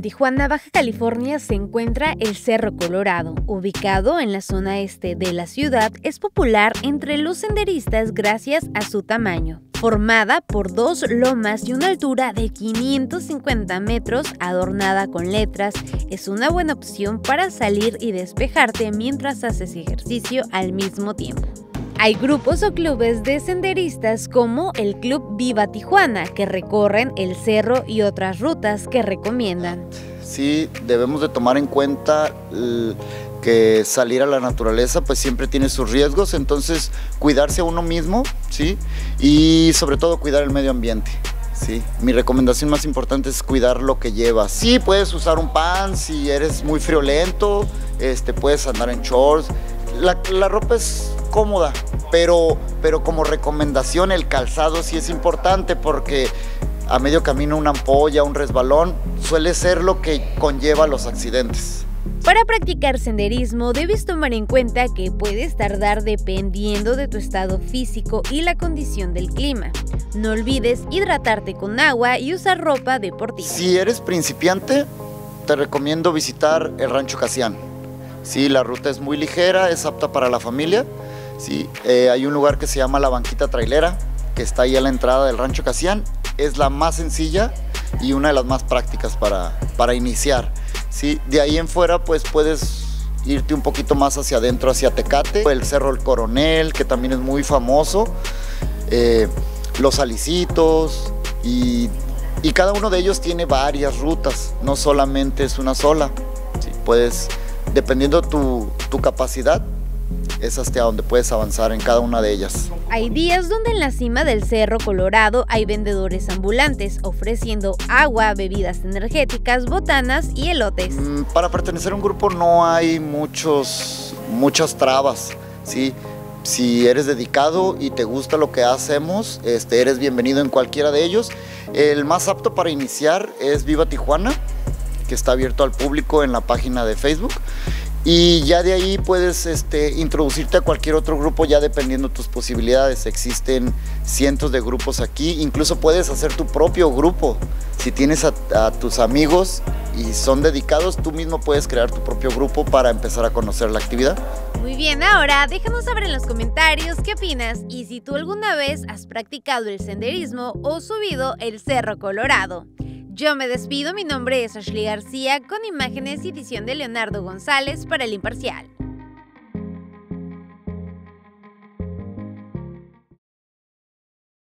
En Tijuana, Baja California, se encuentra el Cerro Colorado. Ubicado en la zona este de la ciudad, es popular entre los senderistas gracias a su tamaño. Formada por dos lomas y una altura de 550 metros, adornada con letras, es una buena opción para salir y despejarte mientras haces ejercicio al mismo tiempo. Hay grupos o clubes de senderistas como el Club Viva Tijuana, que recorren el cerro y otras rutas que recomiendan. Sí, debemos de tomar en cuenta que salir a la naturaleza pues siempre tiene sus riesgos, entonces cuidarse a uno mismo, ¿sí? Y sobre todo cuidar el medio ambiente. Sí, mi recomendación más importante es cuidar lo que llevas. Sí, puedes usar un pants si eres muy friolento, puedes andar en shorts. La ropa es cómoda, pero como recomendación el calzado sí es importante porque a medio camino una ampolla, un resbalón, suele ser lo que conlleva los accidentes. Para practicar senderismo debes tomar en cuenta que puedes tardar dependiendo de tu estado físico y la condición del clima. No olvides hidratarte con agua y usar ropa deportiva. Si eres principiante, te recomiendo visitar el Rancho Casián. Sí, la ruta es muy ligera, es apta para la familia. Sí, hay un lugar que se llama La Banquita Trailera, que está ahí a la entrada del Rancho Casián. Es la más sencilla y una de las más prácticas para iniciar. Sí, de ahí en fuera pues puedes irte un poquito más hacia adentro, hacia Tecate, el Cerro El Coronel, que también es muy famoso, Los Alicitos, y cada uno de ellos tiene varias rutas, no solamente es una sola. Sí, puedes, dependiendo tu capacidad, es hasta donde puedes avanzar en cada una de ellas. Hay días donde en la cima del Cerro Colorado hay vendedores ambulantes ofreciendo agua, bebidas energéticas, botanas y elotes. Para pertenecer a un grupo no hay muchas trabas, ¿sí? Si eres dedicado y te gusta lo que hacemos, eres bienvenido en cualquiera de ellos. El más apto para iniciar es Viva Tijuana, que está abierto al público en la página de Facebook. Y ya de ahí puedes introducirte a cualquier otro grupo ya dependiendo de tus posibilidades. Existen cientos de grupos aquí, incluso puedes hacer tu propio grupo. Si tienes a tus amigos y son dedicados, tú mismo puedes crear tu propio grupo para empezar a conocer la actividad. Muy bien, ahora déjanos saber en los comentarios qué opinas y si tú alguna vez has practicado el senderismo o subido el Cerro Colorado. Yo me despido, mi nombre es Ashley García, con imágenes y edición de Leonardo González para El Imparcial.